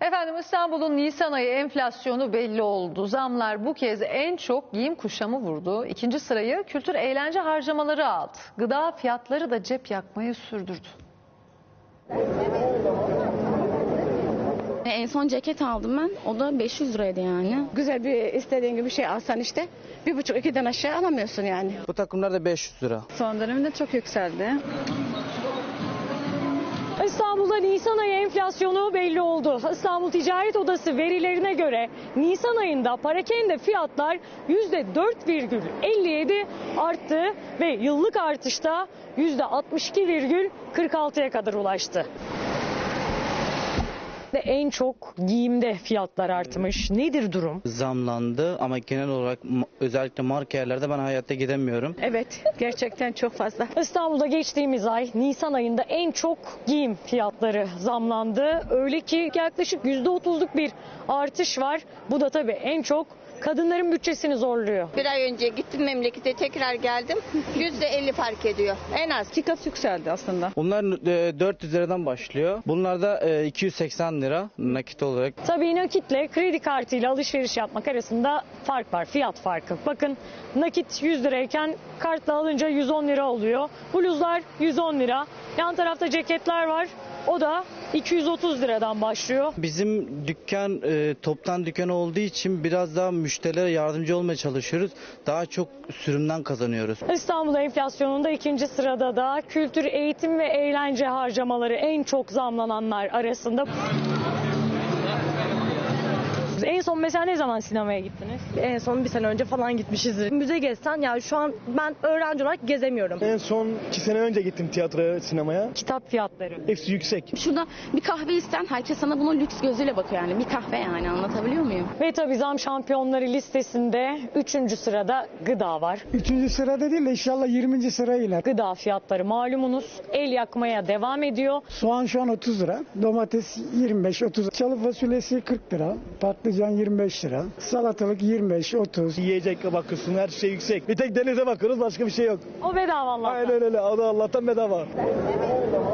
Efendim İstanbul'un Nisan ayı enflasyonu belli oldu. Zamlar bu kez en çok giyim kuşamı vurdu. İkinci sırayı kültür eğlence harcamaları aldı. Gıda fiyatları da cep yakmayı sürdürdü. En son ceket aldım ben. O da 500 liraydı yani. Güzel bir istediğin gibi bir şey alsan işte 1,5-2'den aşağı alamıyorsun yani. Bu takımlar da 500 lira. Son dönemde çok yükseldi. İstanbul'da Nisan ayı enflasyonu belli oldu. İstanbul Ticaret Odası verilerine göre Nisan ayında parakende fiyatlar %4,57 arttı ve yıllık artışta %62,46'ya kadar ulaştı. En çok giyimde fiyatlar artmış. Nedir durum? Zamlandı ama genel olarak özellikle marka yerlerde ben hayatta gidemiyorum. Evet, gerçekten çok fazla. İstanbul'da geçtiğimiz ay Nisan ayında en çok giyim fiyatları zamlandı. Öyle ki yaklaşık %30'luk bir artış var. Bu da tabii en çok kadınların bütçesini zorluyor. Bir ay önce gittim memlekete, tekrar geldim. %50 fark ediyor en az. İki kat yükseldi aslında. Bunlar 400 liradan başlıyor. Bunlar da 280 lira nakit olarak. Tabii nakitle kredi kartıyla alışveriş yapmak arasında fark var, fiyat farkı. Bakın nakit 100 lirayken kartla alınca 110 lira oluyor. Bluzlar 110 lira. Yan tarafta ceketler var. O da 230 liradan başlıyor. Bizim dükkan toptan dükkan olduğu için biraz daha müşterilere yardımcı olmaya çalışıyoruz. Daha çok sürümden kazanıyoruz. İstanbul enflasyonunda ikinci sırada da kültür, eğitim ve eğlence harcamaları en çok zamlananlar arasında. En son mesela ne zaman sinemaya gittiniz? En son bir sene önce falan gitmişizdir. Müze gezsen ya şu an ben öğrenci olarak gezemiyorum. En son 2 sene önce gittim tiyatroya, sinemaya. Kitap fiyatları. Hepsi yüksek. Şurada bir kahve isten herkes sana bunu lüks gözüyle bakıyor yani. Bir kahve yani, anlatabiliyor muyum? Ve tabii zam şampiyonları listesinde 3. sırada gıda var. 3. sırada değil de inşallah 20. sırayla. Gıda fiyatları malumunuz el yakmaya devam ediyor. Soğan şu an 30 lira, domates 25-30, çalı fasulyesi 40 lira, patlıcan 25 lira, salatalık 25-30. Yiyecek bakıyorsun, her şey yüksek. Bir tek denize bakıyoruz, başka bir şey yok. O bedava Allah'tan. Aynen öyle, o da Allah'tan bedava.